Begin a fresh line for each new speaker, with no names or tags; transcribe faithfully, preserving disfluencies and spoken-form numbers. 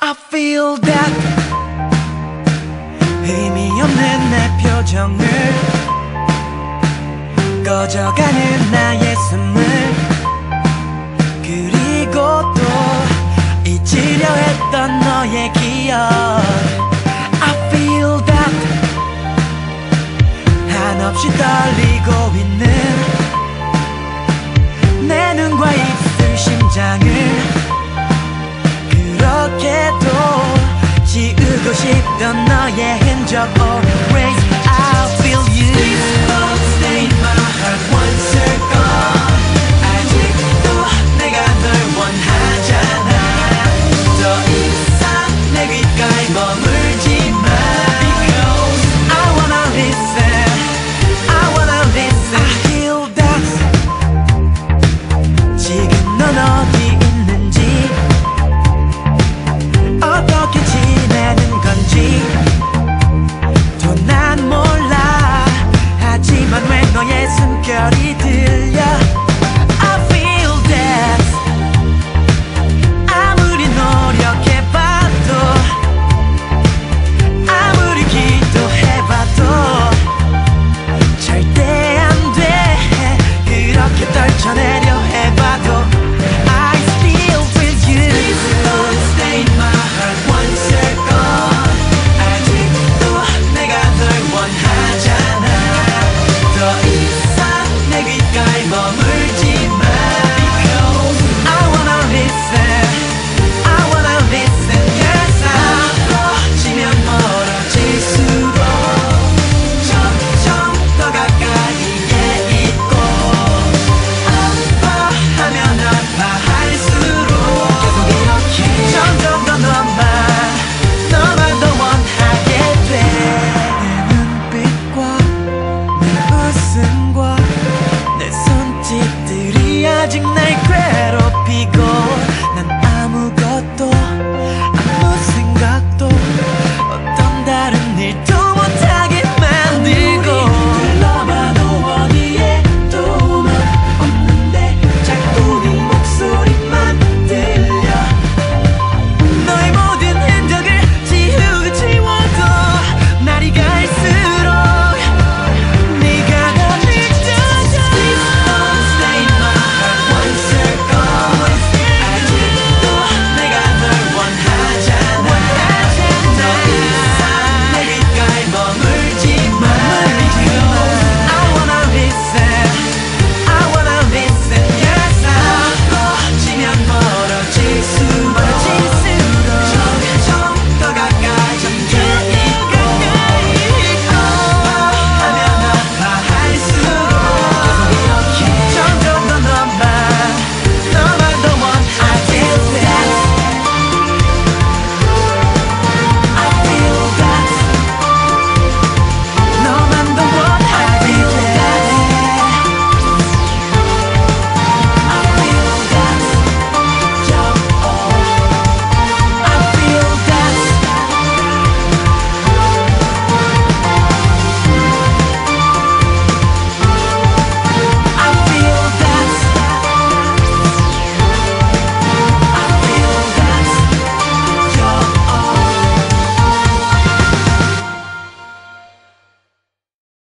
I feel that 의미 없는 내 표정을 꺼져가는 나의 숨을 그리고 또 잊으려 했던 너의 기억 I feel that 한없이 떨리고 있는 내 눈과 입술 심장을 그렇게도 지우고 싶던 너의 흔적 Always I feel you Please don't stay in my heart once you're gone 아직도 내가 널 원하잖아 더 이상 내 귓가에 머물지 마 Because I wanna listen I wanna listen I feel that 지금 넌 어디 있는지 어떻게 지내는 건지 또 난 몰라 하지만 왜 너의 숨결이 들려 I feel that 아무리 노력해봐도 아무리 기도해봐도 절대 안 돼 그렇게 떨쳐내려 해봐도 I still feel you Please don't stay in my heart once you're gone 아직도 내가 널 원하잖아 더 이상 내 귓가에 머물